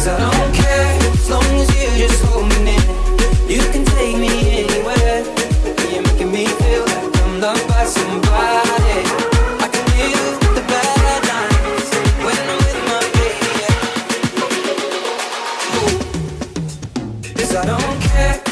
I don't care as long as you just hold me near. You can take me anywhere. You're making me feel like I'm loved by somebody. I can deal with the bad nights when I'm with my baby, yeah. 'Cause I don't care